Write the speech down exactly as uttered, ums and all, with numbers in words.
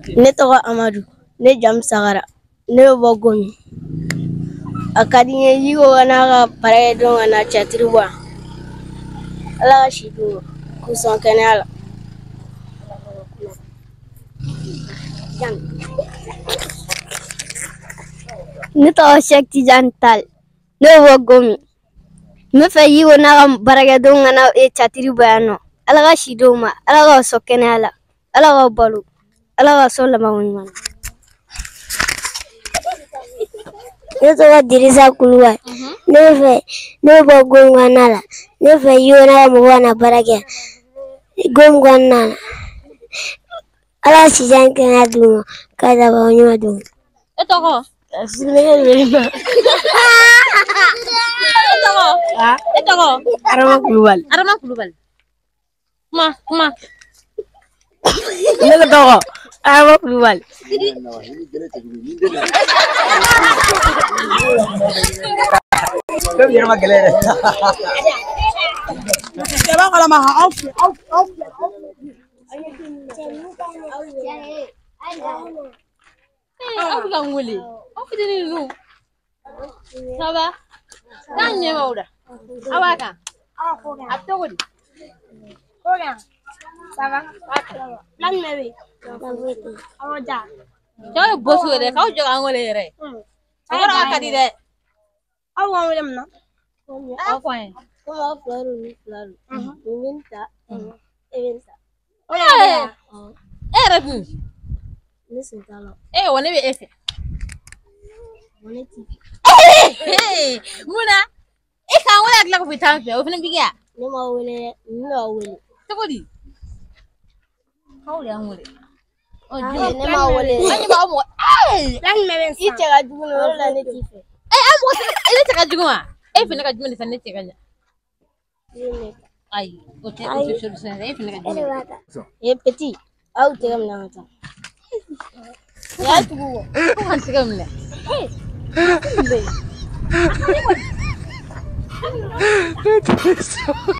Ne tɔgɔ Amadu, ne jamu Sagara, ne bɛ bɔ Gomi. A ka di n ye Yiko ka n'a ka baarakɛdenw ka na cɛtiri bɔ yan. Ala ka si d'u ma, k'u sɔn kɛnɛya la. Ne tɔgɔ Sɛki Tijani Tall, ne bɛ bɔ Gomi. N bɛ fɛ Yiko n'a ka baarakɛdenw ka na cɛtiri bɔ yan nɔ. Ala ka si d'u ma, Ala k'aw sɔn kɛnɛya la, Ala k'aw balo, Ala ka sɔn laban ɲuman na. Ne tɔgɔ Dirisa Kulubali, ne bɛ fɛ ne bɛ bɔ Gomi kɔnɔna la, ne bɛ fɛ Yiko n'a ka mɔgɔw ka na baara kɛ Gomi kɔnɔna la. Ala ka sijan kɛnɛya d'u ma, k'a laban ɲuman d'u ma. E tɔgɔ? E tɔgɔ? Arama Kulubali. Arama Kulubali. Kuma kuma. Ne tɔgɔ Arama Kulubali. Kau jangan mageler. Coba kalau mah off off off. Aku kan nguli. Aku jadi nu. Sabar. Kan nyewa udah. Awak kan? Atau kau? Kau kan? Sabar. Lan mewi. Awak dah. Jangan bos tu deh. Kau jangan nguli deh. Kau orang kadi deh. Awak nguli mana? Awak yang? Kau mau flaru ni flaru. Minta, minta. Eh, eh rabu. Ni sentalo. Eh, wane be efe. Wane ti. Eh, muna. Eh, kan wala agla ko fitan fe. O fina bigiya. Ne ma wele, ni ma wele. Tokodi. Kau le ngule. O Ah, je ne ma wele. Ani ba mo. Eh, Lan me ben. Ite ga dugu no wala ne ti fe. eh am ko ile taka juguma. Eh, fina ka jumani sanne te kanya. Ni Ai, o te o se se eh fina ka jumani. e petit. Au te gam na ta. Ya tugu. Ko han tiga mle. Eh.